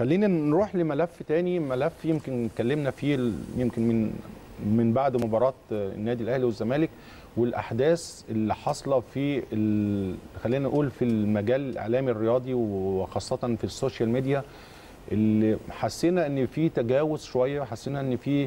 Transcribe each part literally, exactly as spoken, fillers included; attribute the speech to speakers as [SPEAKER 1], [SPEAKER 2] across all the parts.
[SPEAKER 1] خلينا نروح لملف تاني، ملف يمكن اتكلمنا فيه يمكن من من بعد مباراة النادي الاهلي والزمالك والاحداث اللي حاصله في خلينا نقول في المجال الاعلامي الرياضي وخاصه في السوشيال ميديا، اللي حسينا ان في تجاوز شويه، حسينا ان في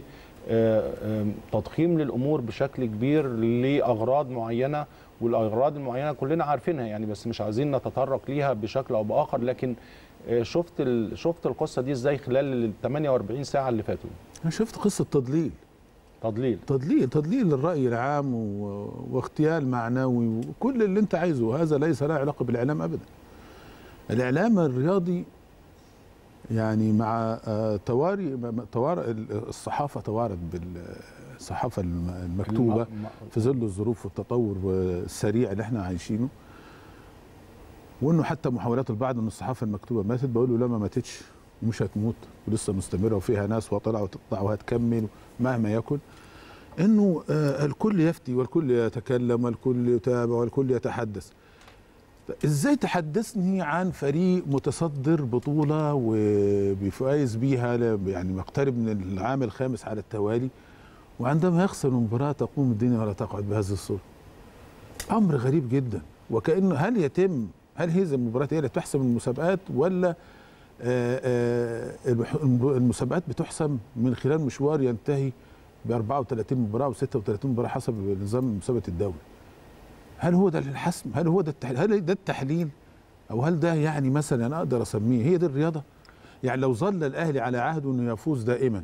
[SPEAKER 1] تضخيم للامور بشكل كبير لاغراض معينه، والاغراض المعينه كلنا عارفينها يعني، بس مش عايزين نتطرق ليها بشكل او باخر. لكن شفت شفت القصه دي ازاي خلال ال ثمانية وأربعين ساعه اللي فاتوا؟
[SPEAKER 2] انا شفت قصه تضليل
[SPEAKER 1] تضليل
[SPEAKER 2] تضليل تضليل للراي العام و... واغتيال معنوي وكل اللي انت عايزه. هذا ليس له علاقه بالاعلام ابدا. الاعلام الرياضي يعني مع تواري توار الصحافه توارت بالصحافه المكتوبه في ظل الظروف والتطور السريع اللي احنا عايشينه، وانه حتى محاولات البعض ان الصحافه المكتوبه ماتت، بقول له لا ما ماتتش ومش هتموت ولسه مستمره وفيها ناس وطلع وتطلع وهتكمل مهما يكن. انه آه الكل يفتي والكل يتكلم والكل يتابع والكل يتحدث. ازاي تحدثني عن فريق متصدر بطوله وبيفايز بيها يعني مقترب من العام الخامس على التوالي، وعندما يخسر المباراه تقوم الدنيا ولا تقعد بهذه الصوره؟ امر غريب جدا. وكانه هل يتم هل هذه المباريات هي اللي تحسم المسابقات، ولا آآ آآ المسابقات بتحسم من خلال مشوار ينتهي ب أربعة وثلاثين مباراه و ستة وثلاثين مباراه حسب نظام مسابقه الدوري؟ هل هو ده الحسم؟ هل هو ده التحليل؟ هل ده التحليل؟ او هل ده يعني مثلا انا اقدر اسميه هي دي الرياضه؟ يعني لو ظل الاهلي على عهده انه يفوز دائما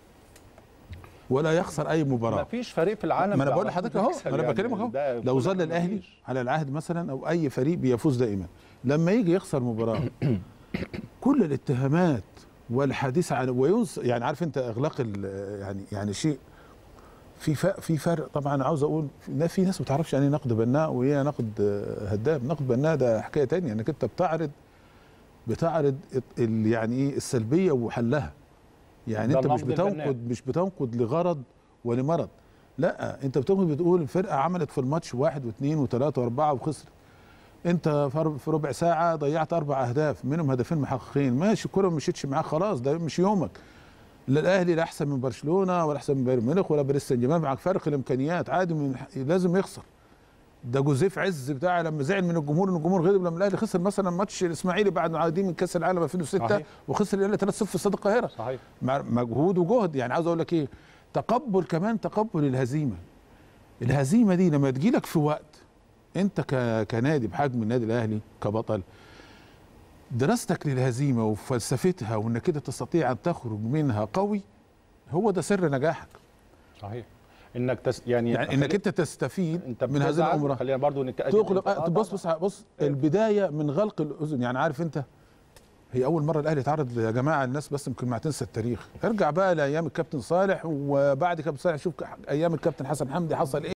[SPEAKER 2] ولا يخسر اي مباراه،
[SPEAKER 1] ما فيش فريق في العالم.
[SPEAKER 2] ما انا بقول لحضرتك اهو، انا
[SPEAKER 1] يعني
[SPEAKER 2] بكلمك اهو، لو ظل الاهلي على العهد مثلا او اي فريق بيفوز دائما، لما يجي يخسر مباراه كل الاتهامات والحديث عن وينص يعني عارف انت اغلاق يعني يعني شيء في في فرق. طبعا عاوز اقول في ناس ما تعرفش يعني نقد بناء وايه نقد هدام. نقد بناء ده حكايه ثانيه، انك انت بتعرض بتعرض يعني ايه السلبيه وحلها. يعني انت مش بتنقد مش بتنقد لغرض ولمرض، لا انت بتنقد بتقول الفرقه عملت في الماتش واحد واثنين وثلاثه واربعه وخسرت. انت في ربع ساعه ضيعت اربع اهداف منهم هدفين محققين، ماشي الكوره ما مشيتش معاك خلاص، ده مش يومك. لا الاهلي لا احسن من برشلونه ولا احسن من بايرن ميونخ ولا باريس سان جيرمان، معاك فرق الامكانيات عادي، من لازم يخسر. ده جوزيف عز بتاع لما زعل من الجمهور ان الجمهور غضب لما الاهلي خسر مثلا ماتش الاسماعيلي بعد ما عادين من كاس العالم ألفين وستة وخسر الاهلي ثلاثة صفر في استاد القاهره.
[SPEAKER 1] صحيح.
[SPEAKER 2] مجهود وجهد. يعني عاوز اقول لك ايه، تقبل كمان تقبل الهزيمه. الهزيمه دي لما تجي لك في وقت انت كنادي بحجم النادي الاهلي كبطل، دراستك للهزيمه وفلسفتها وانك كده تستطيع ان تخرج منها قوي، هو ده سر نجاحك.
[SPEAKER 1] صحيح. انك تس يعني,
[SPEAKER 2] يعني انك انت تستفيد انت من هذه الامور.
[SPEAKER 1] خلينا برضو نتاكد.
[SPEAKER 2] تغلق بص بص بص البدايه من غلق الاذن. يعني عارف انت هي اول مره الاهلي اتعرض يا جماعه، الناس بس يمكن ما تنسى التاريخ، ارجع بقى لايام الكابتن صالح وبعد كابتن صالح شوف ايام الكابتن حسن حمدي حصل ايه.